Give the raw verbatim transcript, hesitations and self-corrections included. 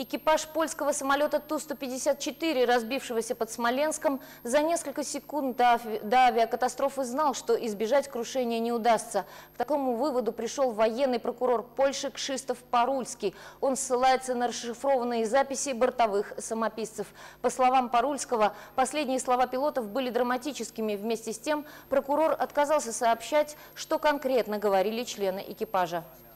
Экипаж польского самолета Ту сто пятьдесят четыре, разбившегося под Смоленском, за несколько секунд до, до авиакатастрофы знал, что избежать крушения не удастся. К такому выводу пришел военный прокурор Польши Кшиштоф Парульский. Он ссылается на расшифрованные записи бортовых самописцев. По словам Парульского, последние слова пилотов были драматическими. Вместе с тем прокурор отказался сообщать, что конкретно говорили члены экипажа.